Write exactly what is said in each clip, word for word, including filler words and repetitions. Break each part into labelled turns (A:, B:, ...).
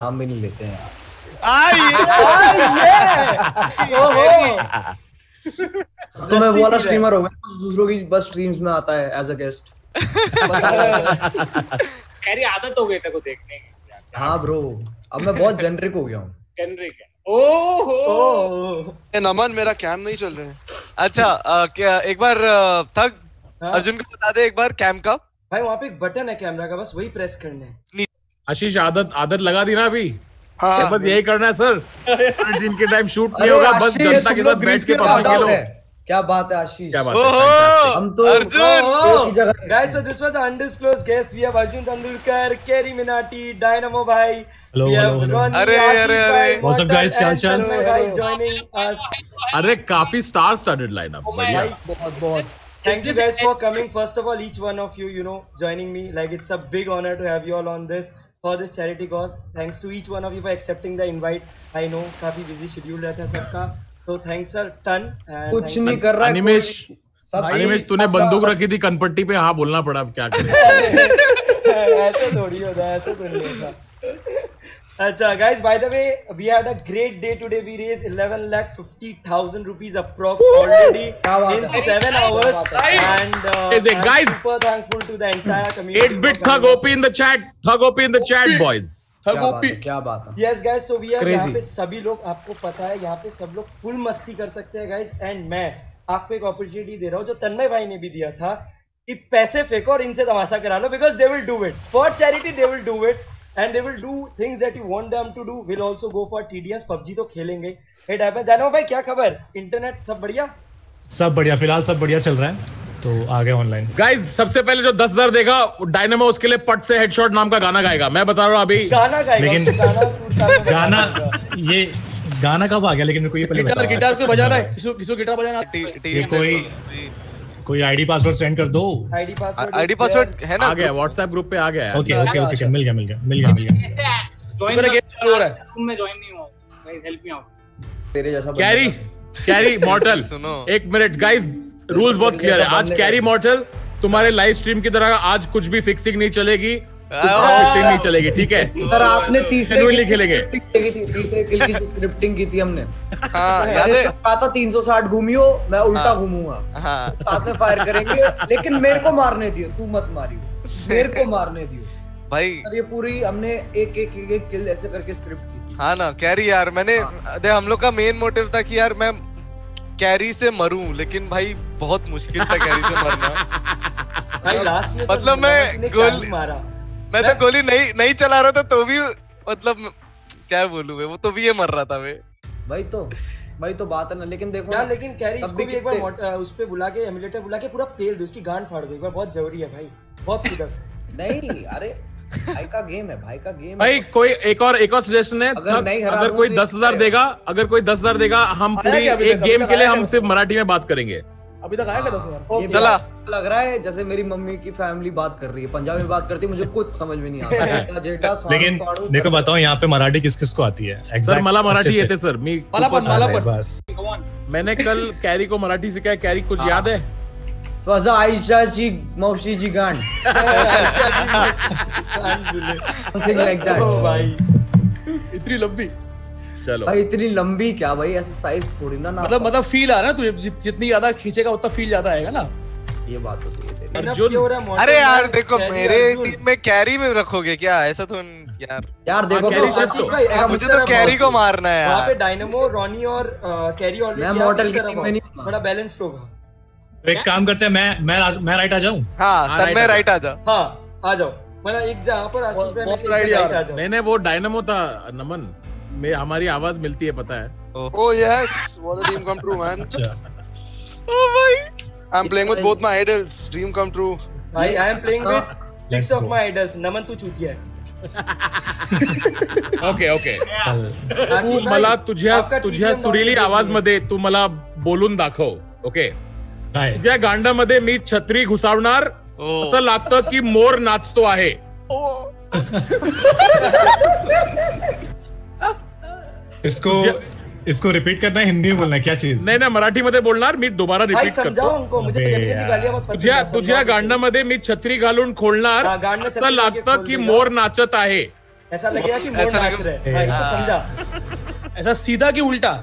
A: नाम भी नहीं लेते हैं यार। तो मैं वो वाला स्ट्रीमर हो गया दूसरों की बस स्ट्रीम्स में आता है एज अ गेस्ट।
B: कैरी आदत हो गई तेरे को देखने की।
A: हाँ ब्रो, अब मैं बहुत जेनरिक हो गया हूँ।
B: जेनरिक है। ओहो
C: नमन मेरा कैम नहीं चल रहा है।
D: अच्छा आ, क्या एक बार थक हाँ? अर्जुन को बता दे एक बार कैम का।
E: भाई वहाँ पे एक बटन है कैमरा का, बस वही प्रेस करना है।
F: आशीष आदत आदत लगा दी ना अभी।
C: हाँ
F: बस यही करना है सर। जिनके टाइम शूट नहीं होगा बस जनता के साथ बैठ के पबजी खेलो।
A: क्या बात है आशीष,
F: क्या बात है।
A: हम तो
E: Arjun guys, so this was undisclosed guest. We have Arjun Tendulkar, Carry Minati, Dynamo भाई।
F: Hello hello.
D: अरे अरे अरे
F: व्हाट्स अप गाइस, क्या हालचाल।
E: Joining us.
F: अरे काफी स्टार स्टडेड लाइनअप, बढ़िया।
E: बहुत बहुत Thank you guys for coming. First of all, each one of you, you know, joining me. Like it's a big honor to have you all on this for this charity cause. Thanks to each one of you for accepting the invite. I know काफी busy schedule रहता है सबका, so thanks sir ton.
A: कुछ नहीं कर रहा है
F: अनिमेश। अनिमेश तूने बंदूक रखी थी कनपट्टी पे, हाँ बोलना पड़ा, अब क्या करें।
E: ऐसे थोड़ी होता है, ऐसे तो नहीं होता। अच्छा guys, by the way, we had a great day today. We raised eleven lakh fifty thousand rupees approx already in seven hours, and uh, I'm
F: guys,
E: super thankful to the entire community.
F: eight bit Thug O P in the chat, Thug O P in the chat boys.
A: Thug O P, क्या बात है।
E: Yes guys, so we have यहाँ पे सभी लोग, आपको पता है यहाँ पे सब लोग फुल मस्ती कर सकते हैं guys, and मैं आपको एक अपॉर्चुनिटी दे रहा हूँ जो तन्मय भाई ने भी दिया था कि पैसे फेंको और इनसे तमाशा करा लो, because they will do it for charity, they will do it. And they will do things that you want them to do. We'll also go for T D S, PUBG तो खेलेंगे। It happens. जानो भाई क्या खबर? Internet सब बढ़िया?
G: सब बढ़िया, फिलहाल सब बढ़िया चल रहा है, तो आगे ऑनलाइन।
F: गाइस सबसे पहले जो दस हजार देगा डायनामो उसके लिए पट से हेडशॉट नाम का गाना गाएगा। मैं बता रहा हूँ अभी
E: गाना गाएगा,
G: लेकिन
E: गाना
G: गाना ये गाना कब आ गया, लेकिन मेरे को ये पहले
B: गिटार गिटार से बजा रहा है, किसको किसको गिटार बजाना।
G: ये कोई कोई आईडी पासवर्ड सेंड कर दो।
E: आईडी पासवर्ड
D: आईडी पासवर्ड है ना,
F: आ गया व्हाट्सएप ग्रुप पे आ गया है।
G: ओके ओके ओके, मिल गया मिल गया मिल गया मिल गया।
B: जॉइन मेरा गेम चालू हो रहा है, तुम मैं जॉइन नहीं हुआ। Guys help me out.
A: तेरे जैसा
F: कैरी कैरी मॉर्टल एक मिनट गाइस, रूल्स बहुत क्लियर है। आज कैरी मॉर्टल तुम्हारे लाइव स्ट्रीम की तरह आज कुछ भी फिक्सिंग नहीं चलेगी, फिक्सिंग नहीं चलेगी, ठीक है।
A: सर आपने तीसरे
F: किल खेलेंगे,
A: तीसरे किल की स्क्रिप्टिंग की थी हमने।
D: हाँ याद है,
A: कहा था तीन सौ साठ घूमियो, मैं उल्टा घूमूंगा,
D: हाँ
A: साथ में फायर करेंगे, लेकिन मेरे को मारने दियो, तू मत मारियो, मेरे को मारने दियो
D: भाई।
A: सर ये पूरी हमने एक एक एक, एक किल ऐसे करके स्क्रिप्ट की।
D: हाँ ना कैरी यार, मैंने दे हम लोग का मेन मोटिव था कि यार मैं कैरी से मरूं, लेकिन भाई बहुत मुश्किल था कैरी से मरना।
E: भाई लास्ट में
D: मतलब मैं गोली मारा, मैं तो गोली नहीं नहीं चला रहा था तो भी, मतलब क्या बोलूं मैं, वो तो भी ये मर रहा था वे।
A: भाई तो भाई तो बात है ना, लेकिन देखो
E: यार, लेकिन कैरी इसको भी एक बार उस पे बुला के, एमुलेटर बुला के पूरा पेल दो, उसकी गांड फाड़ दो एक बार, बहुत जरूरी है भाई, बहुत किधर। नहीं अरे भाई का गेम है, भाई का गेम
F: भाई। कोई एक और एक और सजेशन है,
A: अगर, नहीं
F: अगर कोई दस हजार देगा, अगर कोई दस हजार देगा, हम पूरी एक गेम के लिए हम सिर्फ मराठी में बात करेंगे।
B: अभी तक आया क्या दस हजार?
D: चला
A: लग रहा है जैसे मेरी मम्मी की फैमिली बात कर रही है, पंजाबी में बात करती है, मुझे कुछ समझ में नहीं आता।
G: लेकिन देखो बताओ यहाँ पे मराठी किस किस को आती है।
F: सर मला मराठी येते सर, मी
B: मला पण मला पण
G: बस।
F: मैंने कल कैरी को मराठी सिखाया। कैरी कुछ याद है?
A: तो ऐसा आयशा जी मौसी जी गांड समथिंग लाइक दैट
E: भाई।
B: इतनी लंबी,
F: चलो
A: भाई इतनी लंबी क्या भाई, ऐसे साइज थोड़ी ना ना
B: मतलब मतलब फील आ रहा है ना, तू जितनी ज्यादा खींचेगा उतना फील ज्यादा आएगा ना।
A: ये बात तो सही है।
F: अर्जुन
D: अरे यार देखो, मेरे टीम में कैरी में रखोगे क्या, ऐसा तो यार
A: यार देखो
D: तो, मुझे तो कैरी को मारना है यार।
E: वहाँ पे डायनामो, रॉनी और कैरी ऑलरेडी,
A: मैं मॉडल की टीम में नहीं,
E: बड़ा बैलेंस्ड होगा।
G: एक काम करते हैं, मैं मैं मैं राइट आ जाऊं।
D: हाँ तब मैं राइट आ जा।
E: हाँ आ जाओ, मतलब एक जहाँ पर आशीष भाई में से राइट आ जाओ।
F: नहीं नहीं वो डायनामो था नमन, में हमारी आवाज मिलती है, पता है।
C: Oh yes, what a dream come true, man.
D: Oh भाई,
C: I'm playing with both my idols. Dream come true.
E: भाई I am playing with six of my idols. नमन तू चूतिया है।
F: ओके ओके, तू मला तुझ्या तुझ्या सुरीली आवाज मध्ये तू मला बोलून दाखव, ओके? तुझ्या गांडामध्ये मी छत्री घुसावणार, असं लागतं की मोर नाचतो आहे।
G: इसको इसको रिपीट करना है, हिंदी में बोलना है, क्या चीज?
F: नाही ना, मराठी मध्ये बोलणार मी, दोबारा रिपीट करतो। तुझ्या तुझ्या गांडामध्ये मी छत्री घालून खोलणार, असं लागतं की मोर नाचत आहे।
E: ऐसा लगेगा कि मोर नाच रहे हैं भाई, तो समझा?
B: ऐसा सीधा कि उल्टा?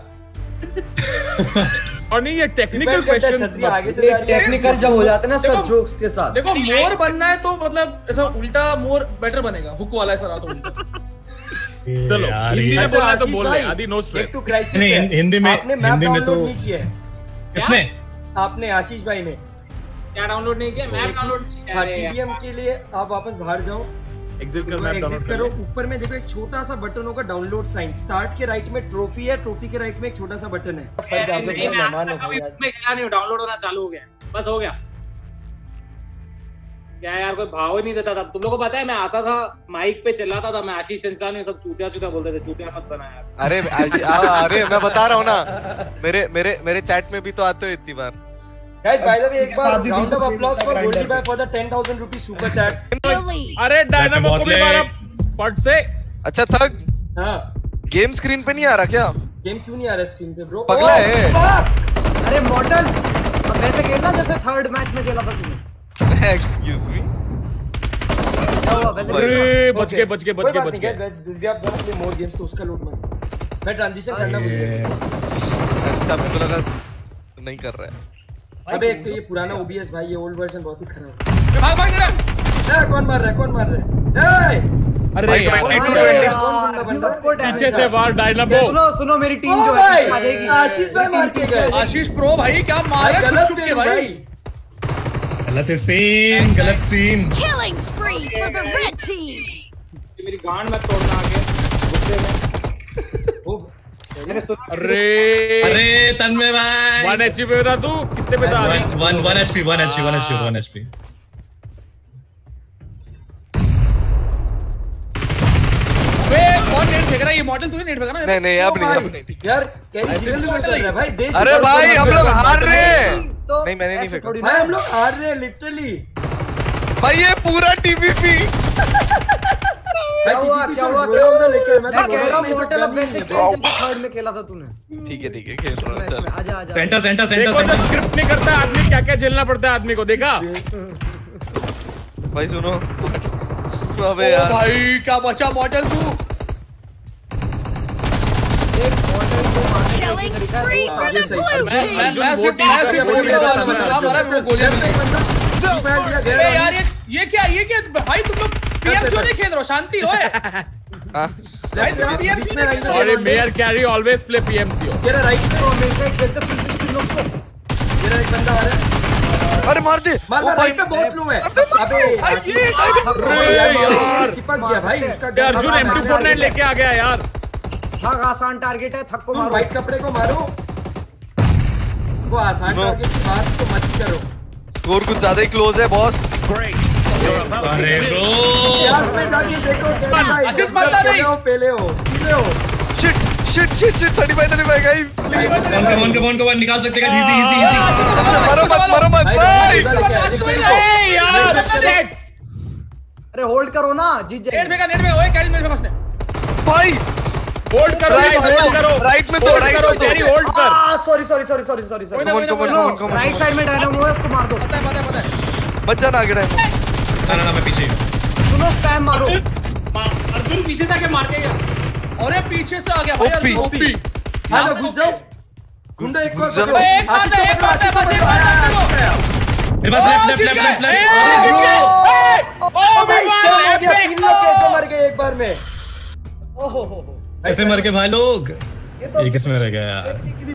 F: और नहीं, ये टेक्निकल क्वेश्चन
E: आगे से
A: टेक्निकल जब हो जाते हैं ना सब जोक्स के साथ।
B: देखो मोर बनना है तो मतलब ऐसा उल्टा मोर बेटर बनेगा, हुक वाला ऐसा रहा तो उल्टा।
F: चलो हिंदी में बोलना है तो बोल ले, आदि नो स्ट्रेस।
G: नहीं हिंदी में, हिंदी में तो किसने?
E: आपने, आशीष भाई ने।
B: क्या डाउनलोड नहीं किया? मैप डाउनलोड नहीं किया।
E: टीडीएम के लिए आप वापस बाहर जाओ,
F: एग्जिट कर, मैप डाउनलोड
E: करो। ऊपर में देखो एक छोटा सा बटन होगा, डाउनलोड साइन। स्टार्ट के राइट में ट्रॉफी है, ट्रॉफी के राइट में एक छोटा सा बटन है।
B: डाउनलोड होना चालू हो गया, बस हो गया। क्या यार कोई भाव ही नहीं देता था। तुम लोगों को पता है मैं आता था माइक पे चिल्लाता था, मैं आशीष सेंसरानी सब चूतिया चूतिया बोलते थे, चूतिया मत बना यार।
D: अरे अरे मैं बता रहा हूँ ना, मेरे मेरे मेरे चैट में भी तो आते हो इतनी बार।
E: Guys, by the way, एक बार round of applause for Goldie Bhai for the ten thousand rupees super chat.
F: अरे डायनामो को भी मारा पट से।
D: अच्छा थक,
E: हाँ
D: गेम स्क्रीन पे नहीं आ रहा क्या?
E: गेम क्यों नहीं आ रहा स्क्रीन पे ब्रो?
D: पगला है।
A: अरे मॉडल वैसे खेलना जैसे थर्ड मैच में खेला था तूने।
D: Excuse me.
A: क्या हुआ वैसे?
F: अरे बच गए बच गए बच गए बच गए।
E: दिव्य आप जरा प्ले मोर गेम्स तो उसका लूट मत। मैं ट्रांजिशन करना भूल गया।
D: अच्छा मेरे को लगा नहीं कर रहा है।
E: अबे एक तो ये पुराना ओबीएस भाई, ये ओल्ड वर्जन बहुत ही खराब है।
B: भाग भाग जरा।
E: ए कौन मार रहा है? कौन मार रहा है? ए
F: अरे पीछे से वार डायनामो।
A: सुनो सुनो मेरी टीम जो
E: है
A: आ जाएगी।
E: आशीष भाई मार के गए।
B: आशीष प्रो भाई क्या मार रहा है छुप छुप के भाई।
G: गलत सीन, गलत scene.
H: Killing spree for the red team.
B: मेरी गांड में तोड़ना आगे गुस्से में।
F: अरे
G: अरे तन्मय भाई
F: वन एचपी पे बता तू कितने पे था?
G: One one HP one HP one HP one HP.
B: वे कौन नेट फेंक रहा है? ये मॉडल तूने नेट फेंका ना?
D: नहीं नहीं अब नहीं अब नहीं।
E: यार कैसे सीरियल में कर रहा है भाई? देख
D: अरे भाई हम लोग हार रहे हैं।
A: तो
D: नहीं मैंने नहीं फेंका
E: भाई, हम लोग हार रहे हैं लिटरली
D: भाई, ये पूरा टीवीपी।
A: क्या हुआ क्या हुआ क्या हुआ? मैं कह रहा हूं मॉडल अब वैसे खेल जैसे थर्ड में खेला था तूने।
D: ठीक है ठीक है खेल रहा हूं। चल
A: आजा आजा।
G: सेंटर सेंटर
F: देखो
G: सेंटर
F: जब स्क्रिप्ट नहीं करता आदमी क्या क्या झेलना पड़ता है आदमी को, देखा?
D: भाई सुनो अबे
B: ओ
D: यार
B: भाई क्या बचा मॉडल तू।
H: Killing spree for the blue
B: मैं
H: team.
B: मैं मैं सिर्फ मैं सिर्फ बोल रहा हूं क्या मारा मेरे को गोलियां मिली। अरे यार ये ये क्या ये क्या भाई तुम लोग पीएम क्यों नहीं खेल रहे हो? शांति हो भाई तुम पीएम क्यों नहीं खेल रहे हो?
F: अरे mayor Carry always play PMC हो।
E: तेरा राइट में हमेशा एक खेलता तीन सौ तीन लोग को। तेरा एक बंदा आ रहा है।
D: अरे मार दे।
E: मार मार, राइट पे बहुत लो है। अबे
F: यार
E: चिपक गया भाई उसका।
F: Arjun M two forty nine लेके आ गया यार।
A: थक आसान टारगेट है, थक को
E: तुम
A: मारो।
E: व्हाइट कपड़े को मारो। वो आसान टारगेट की बात तो मत करो।
D: स्कोर कुछ ज्यादा ही क्लोज है बॉस।
G: अरे ब्रो
E: यार पे जाके देखो कैसा है।
B: आशीष मारता नहीं।
E: पहले हो पहले हो।
D: Shit shit shit shit thirty five thirty five guys.
G: One का वन का वन का वन निकाल सकते हैं। Easy easy easy.
D: मरो मत मरो मत भाई।
F: ए यार शिट।
A: अरे होल्ड करो ना, जीत
B: नेट
A: जाएंगे।
B: फेंका नेट में ओए कैरी नेट फेंका उसने।
D: भाई
F: होल्ड करो
D: राइट
F: होल्ड करो
D: राइट में तो
F: होल्ड
D: राइट
F: करो
D: में
F: कैरी
D: तो
F: होल्ड कर।
A: आ sorry sorry sorry sorry sorry sorry
B: कोई ना, कोई ना, कोई ना,
D: कमन कमन
A: राइट साइड में डायनामो है, उसको मार दो।
B: पता है पता है पता है।
D: बच जाना आगे टाइम।
G: ना ना मैं पीछे ही हूं।
A: सुनो स्पैम मारो।
B: अर्जुन पीछे जाके मार के गया। अरे पीछे से आ गया भाई
D: ओपी।
B: अर्जुन ओपी।
E: आ जाओ घुस जाओ। गुंडा एक
D: घुस
E: बार
D: जाओ।
E: पकड़ो।
B: एक बार दे एक बार दे बस एक बार दे।
G: मेरे पास लेफ्ट लेफ्ट लेफ्ट लेफ्ट।
F: ओ
E: भाई क्या हो गया? तीन लोग कैसे मर गए एक बार में?
A: ओहो हो हो।
G: ऐसे मर के भाई लोग।
A: ये तो
G: ये किसमें रह गया यार?